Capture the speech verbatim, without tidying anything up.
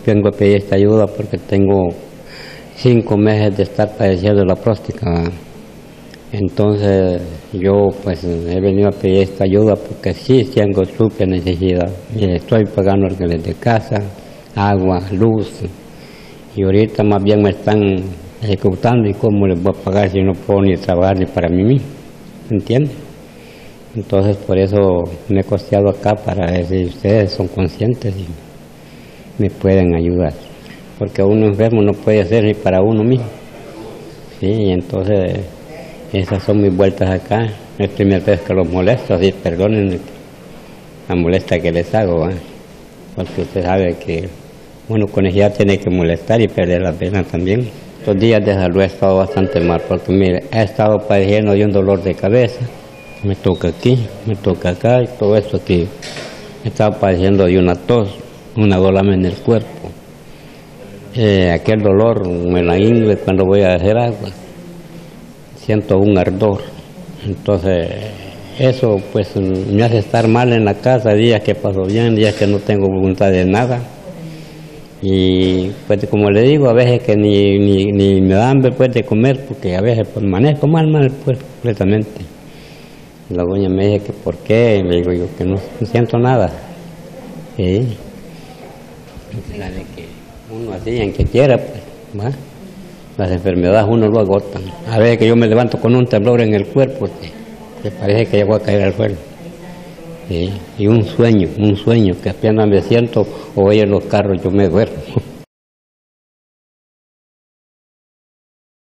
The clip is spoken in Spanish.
vengo a pedir esta ayuda porque tengo cinco meses de estar padeciendo la próstata, ¿verdad? Entonces yo pues he venido a pedir esta ayuda porque sí tengo súper necesidad. Mire, estoy pagando alquiler de casa, agua, luz, y ahorita más bien me están ejecutando y cómo les voy a pagar si no puedo ni trabajar ni para mí mismo, ¿entiende? Entonces por eso me he costeado acá para ver si ustedes son conscientes y me pueden ayudar, porque uno enfermo no puede hacer ni para uno mismo, sí, y entonces esas son mis vueltas acá. Es la primera vez que los molesto, así perdonen la molestia que les hago, ¿eh? Porque usted sabe que uno con ella tiene que molestar y perder la pena también. Estos días de salud he estado bastante mal, porque mire, he estado padeciendo de un dolor de cabeza, me toca aquí, me toca acá y todo esto aquí. He estado padeciendo de una tos, una dolama en el cuerpo. Eh, aquel dolor me la ingle cuando voy a hacer agua. Siento un ardor, entonces eso pues me hace estar mal en la casa, días que paso bien, días que no tengo voluntad de nada, y pues como le digo, a veces que ni, ni, ni me da hambre pues de comer, porque a veces pues amanezco mal, mal pues completamente. La doña me dice que por qué, y le digo yo que no, no siento nada, ¿sí? La de que uno así, en que quiera pues, ¿va? Las enfermedades uno lo agotan. A veces que yo me levanto con un temblor en el cuerpo, que, que parece que ya voy a caer al suelo. ¿Sí? Y un sueño, un sueño, que apenas me siento o oye los carros, yo me duermo.